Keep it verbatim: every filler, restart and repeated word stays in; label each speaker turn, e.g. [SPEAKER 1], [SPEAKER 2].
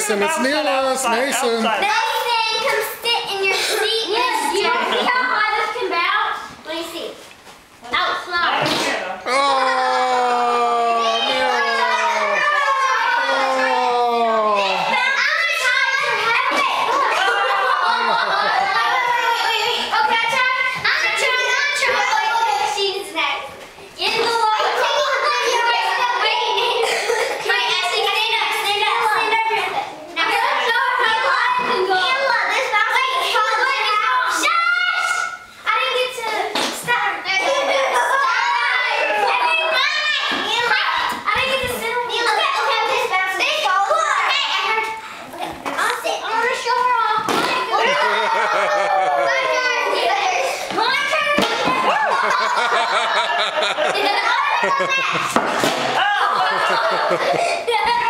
[SPEAKER 1] Mason. It's Neela. It's Mason.
[SPEAKER 2] Mason, come sit in your seat. Yes, do you see how high this can bounce? Let me see. Oh, slow.
[SPEAKER 1] Oh, Neela. Oh.
[SPEAKER 2] Oh!